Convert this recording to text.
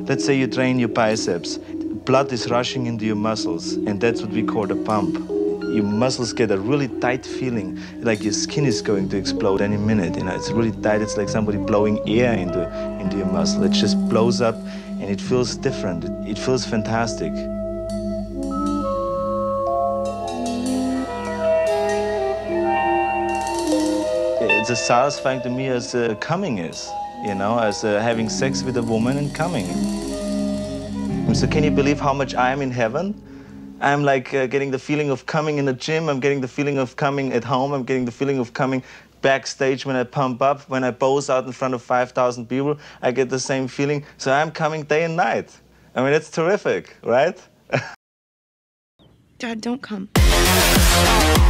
Let's say you train your biceps. Blood is rushing into your muscles, and that's what we call the pump. Your muscles get a really tight feeling, like your skin is going to explode any minute. You know, it's really tight. It's like somebody blowing air into your muscle. It just blows up, and it feels different. It feels fantastic. It's as satisfying to me as coming is, you know, as having sex with a woman and coming. So can you believe how much I am in heaven? I'm like getting the feeling of coming in the gym. I'm getting the feeling of coming at home. I'm getting the feeling of coming backstage when I pump up, when I pose out in front of 5,000 people. I get the same feeling. So I'm coming day and night. I mean, it's terrific, right? Dad, don't come.